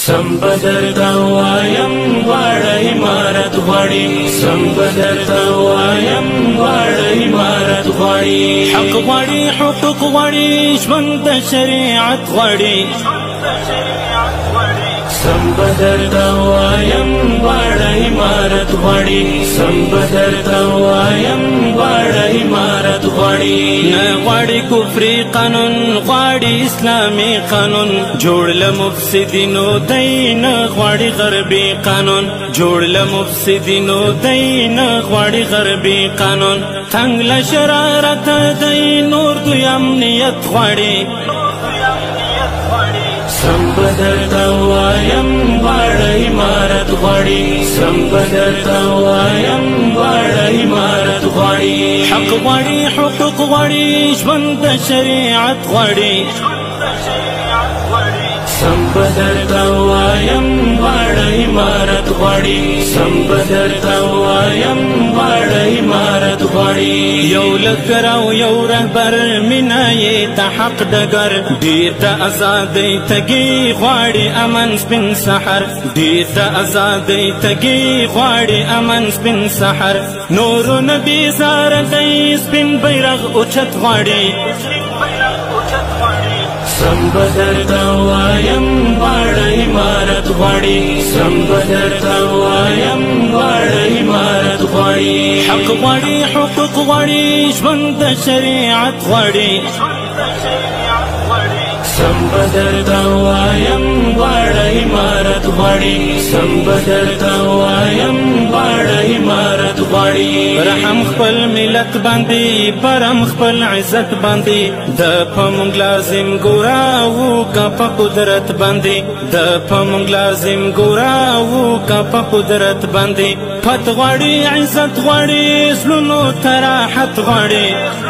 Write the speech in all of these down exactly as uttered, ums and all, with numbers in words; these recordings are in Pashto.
سم بدر دوایم غواړه امارت غواړي سم بدر دوایم غواړه امارت غواړي حق غواړي حقوق غواړي ژوند د شریعت غواړي سم بدر دوایم غواړه امارت غواړي سم بدر دوایم غواړه امارت غواړي نه غواړي کفري قانون غواړي اسلامي قانون جوړ له مفسدینو دی نه غواړي غربي قانون جوړ له مفسدینو دی نه غواړي غربي قانون تنګ له شرارت دی نور دوی امنیت غواړي سم بدر دوایم غواړه امارت غواړي سم بدر دوایم غواړه امارت غواړي حق غواړي حقوق غواړي ژوند د شریعت غواړي سم بدر دوایم غواړه امارت غواړي سم بدر دوایم غواړه امارت غواړي یو لښکر او یو رهبر مینه یې ته حق ډګر ډېر د ازادۍ تږي غواړي امن سپین سحر ډېر د ازادۍ تږي غواړي امن سپین سحر نورو نه بیزاره دی سپین بیرغ اوچت غواړي سم بدر دوایم غواړه امارت غواړي سم بدر دوایم غواړه امارت غواړي حق غواړي حقوق غواړي ژوند د شریعت غواړي سم بدر دوایم غواړه امارت غواړي سم بدر دوایم غواړه امارت غواړي رحم خپل ملت باندې پرم خپل عزت باندې د پمنګ لازم ګورا وو کا په قدرت باندې د پمنګ لازم ګورا وو کا په قدرت باندې پت غواړي عزت غواړي زلونو تراحت غواړي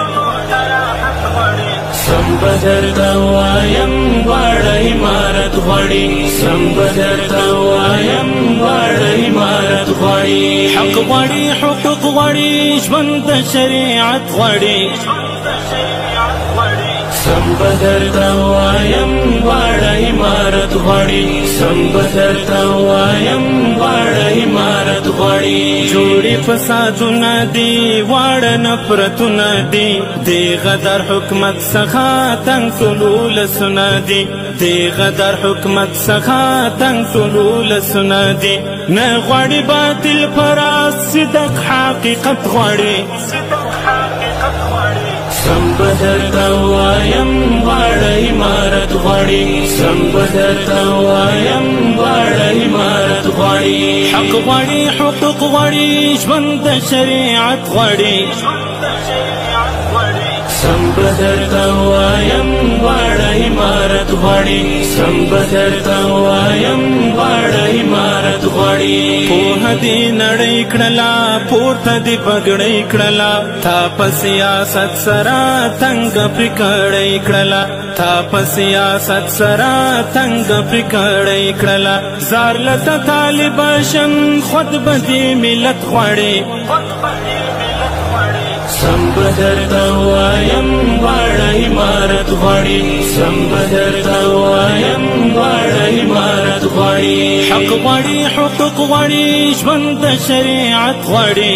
سم بدر دوایم غواړه امارت غواړي سم بدر دوایم غواړه امارت غواړي حق غواړي حقوق غواړي ژوند د شریعت غواړي سم بدر دوایم غواړه امارت غواړي سم بدر دوایم غواړه امارت غواړي جوړي فسادونه دي واړه نفرتونه دي د غدر حکومت څخه تنګ ټولو لسونه دي د غدر حکومت څخه تنګ ټولو لسونه دي نه غواړي باطل فراز صدق حقیقت غواړي سم بدر دوایم غواړه امارت غواړي سم بدر دوایم غواړه امارت غواړي حق غواړي حقوق غواړي ژوند د شریعت غواړي سم بدر دوایم غواړه امارت غواړي سم بدر دوایم غواړه امارت غواړي پوهه دې نړۍ کړله پورته دې پګړۍ کړله تا په سیاست سره تنګ پرې کړۍ کړله تا په سیاست سره تنګ پرې کړۍ کړله زار لته طالب شم خود به دې ملت غواړي سم بدر دوایم غواړه امارت غواړي سم بدر دوایم غواړه امارت غواړي حق غواړي حقوق غواړي ژوند د شریعت غواړي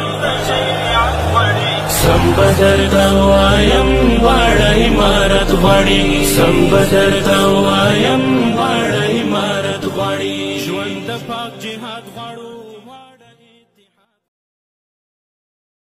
سم بدر دوایم غواړه امارت غواړي سم بدر دوایم غواړه امارت غواړي ژوند د پاک جهاد غواړو